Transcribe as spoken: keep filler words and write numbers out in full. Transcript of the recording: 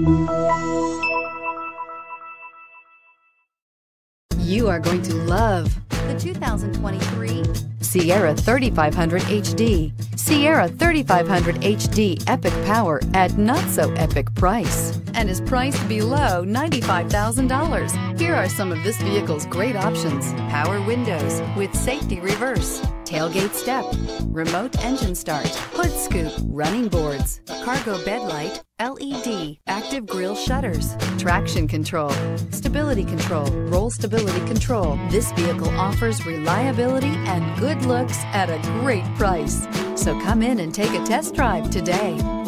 You are going to love the two thousand twenty-three Sierra thirty-five hundred H D. Sierra thirty-five hundred H D epic power at not so epic price and is priced below ninety-five thousand dollars. Here are some of this vehicle's great options: power windows with safety reverse, tailgate step, remote engine start, hood scoop, running boards, cargo bed light, L E D, active grille shutters, traction control, stability control, roll stability control. This vehicle offers reliability and good looks at a great price. So come in and take a test drive today.